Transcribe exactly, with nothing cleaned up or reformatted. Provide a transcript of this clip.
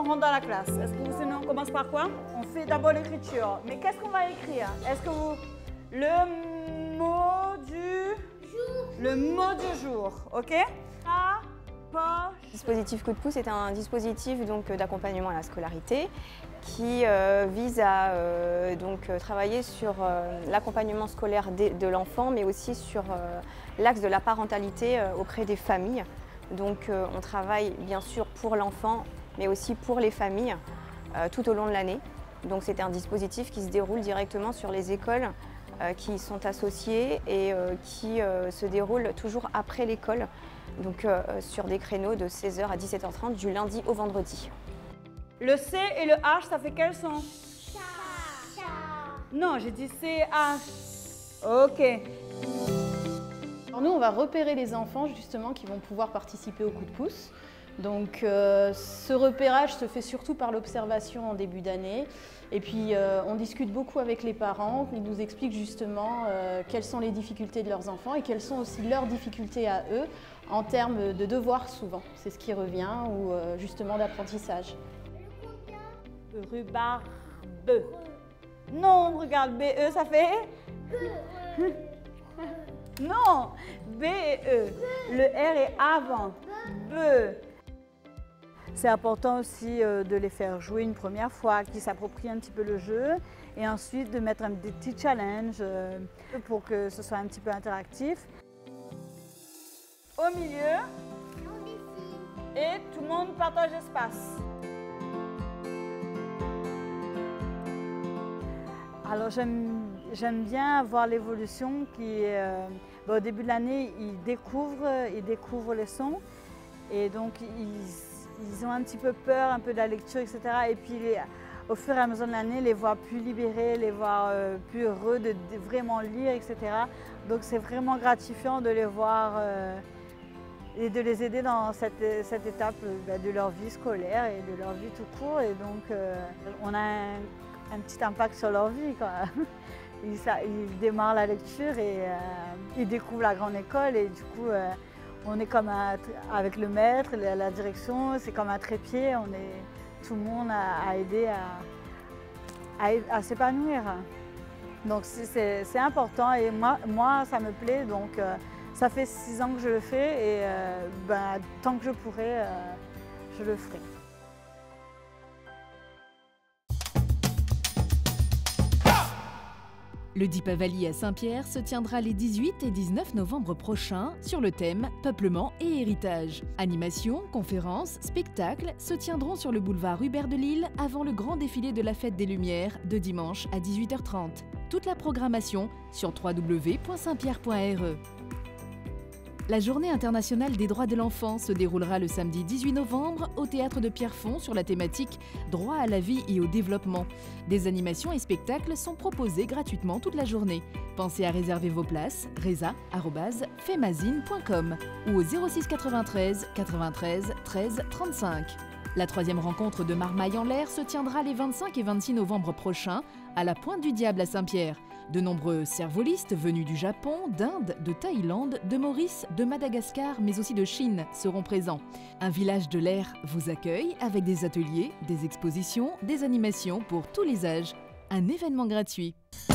on rentre dans la classe. Est-ce que vous savez, on commence par quoi? On fait d'abord l'écriture. Mais qu'est-ce qu'on va écrire? Est-ce que vous... Le mot du... Jour. Le mot du jour, ok? A, poche. Le dispositif Coup de pouce est un dispositif donc d'accompagnement à la scolarité qui euh, vise à euh, donc, travailler sur euh, l'accompagnement scolaire de, de l'enfant, mais aussi sur euh, l'axe de la parentalité euh, auprès des familles. Donc euh, on travaille bien sûr pour l'enfant, mais aussi pour les familles euh, tout au long de l'année. Donc c'est un dispositif qui se déroule directement sur les écoles euh, qui sont associées et euh, qui euh, se déroule toujours après l'école, donc euh, sur des créneaux de seize heures à dix-sept heures trente du lundi au vendredi. Le C et le H, ça fait quel son? Chat. Chat. Non, j'ai dit C H. Ok. Alors nous, on va repérer les enfants justement qui vont pouvoir participer au coup de pouce. Donc euh, ce repérage se fait surtout par l'observation en début d'année. Et puis euh, on discute beaucoup avec les parents, ils nous expliquent justement euh, quelles sont les difficultés de leurs enfants et quelles sont aussi leurs difficultés à eux en termes de devoirs souvent. C'est ce qui revient ou euh, justement d'apprentissage. Rhubarbe. Non, regarde, B E, ça fait? Non, B et E. Le R est avant. B. C'est important aussi euh, de les faire jouer une première fois, qu'ils s'approprient un petit peu le jeu et ensuite de mettre un, des petits challenges euh, pour que ce soit un petit peu interactif. Au milieu, et tout le monde partage l'espace. Alors j'aime bien voir l'évolution qui est... Euh, bon, au début de l'année, ils découvrent, ils découvrent les sons et donc ils, ils ont un petit peu peur un peu de la lecture, et cetera. Et puis les, au fur et à mesure de l'année, les voir plus libérés, les voir euh, plus heureux de, de vraiment lire, et cetera. Donc c'est vraiment gratifiant de les voir euh, et de les aider dans cette, cette étape euh, de leur vie scolaire et de leur vie tout court. Et donc euh, on a un, un petit impact sur leur vie, quoi. Ils, ça, ils démarrent la lecture et euh, ils découvrent la grande école et du coup euh, on est comme un, avec le maître, la, la direction, c'est comme un trépied, on est, tout le monde a, a aidé à, à, à s'épanouir. Donc c'est important et moi, moi ça me plaît, donc euh, ça fait six ans que je le fais et euh, ben, tant que je pourrai, euh, je le ferai. Le Deepavali à Saint-Pierre se tiendra les dix-huit et dix-neuf novembre prochains sur le thème Peuplement et héritage. Animations, conférences, spectacles se tiendront sur le boulevard Hubert de Lille avant le grand défilé de la Fête des Lumières de dimanche à dix-huit heures trente. Toute la programmation sur w w w point saint pierre point r e. La Journée internationale des droits de l'enfant se déroulera le samedi dix-huit novembre au théâtre de Pierrefonds sur la thématique Droit à la vie et au développement. Des animations et spectacles sont proposés gratuitement toute la journée. Pensez à réserver vos places, reza arobase femazine point com ou au zéro six quatre-vingt-treize quatre-vingt-treize treize trente-cinq. La troisième rencontre de Marmaille en l'air se tiendra les vingt-cinq et vingt-six novembre prochains à la Pointe du Diable à Saint-Pierre. De nombreux cervolistes venus du Japon, d'Inde, de Thaïlande, de Maurice, de Madagascar, mais aussi de Chine seront présents. Un village de l'air vous accueille avec des ateliers, des expositions, des animations pour tous les âges. Un événement gratuit.